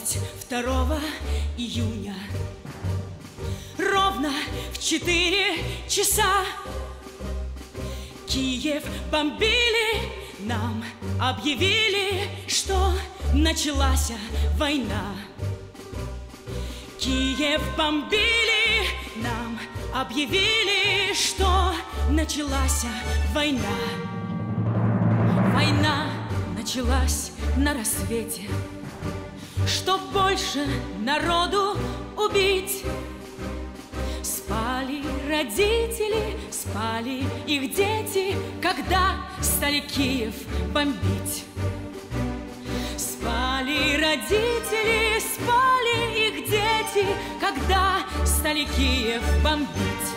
22 июня ровно в 4 часа Киев бомбили, нам объявили, что началась война. Киев бомбили, нам объявили, что началась война. Война началась на рассвете, чтоб больше народу убить. Спали родители, спали их дети, когда стали Киев бомбить. Спали родители, спали их дети, когда стали Киев бомбить.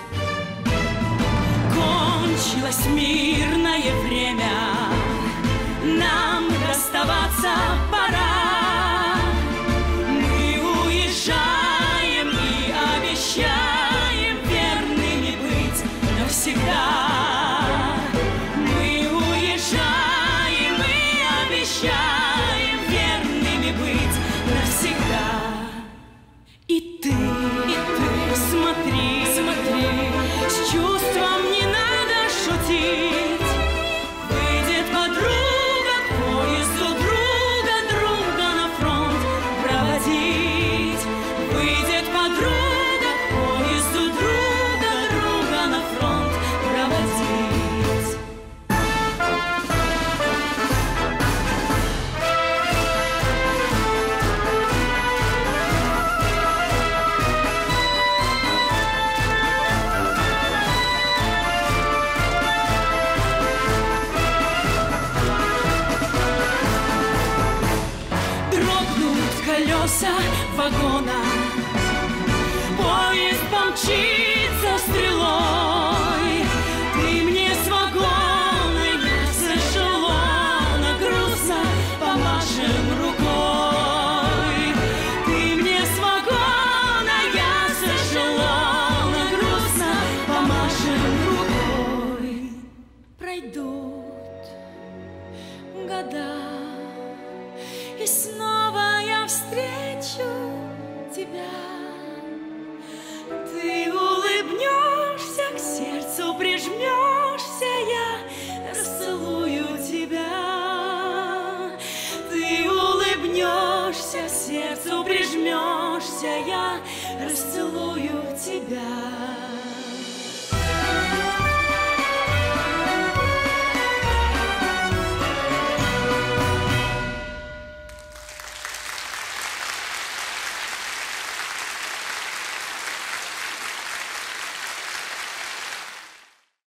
Кончилось мирное время, нам расставаться пора. Мы уезжаем и обещаем верными быть навсегда. Мы уезжаем и обещаем верными быть навсегда. И ты смотри, смотри, с чувством не надо шутить. Выйдет подруга к поезду друга, друга на фронт проводить. Выйдет подруга к поезду друга, друга на фронт проводить. Дрогнут колеса вагона, поезд помчится стрелой. Ты мне с вагона, я с эшелона, грустно помашем рукой. Ты мне с вагона, я с эшелона, грустно помашем рукой. Пройдут года, и снова я встречу тебя. Ты улыбнешься, к сердцу прижмешься, я расцелую тебя. Ты улыбнешься, к сердцу прижмешься, я расцелую тебя.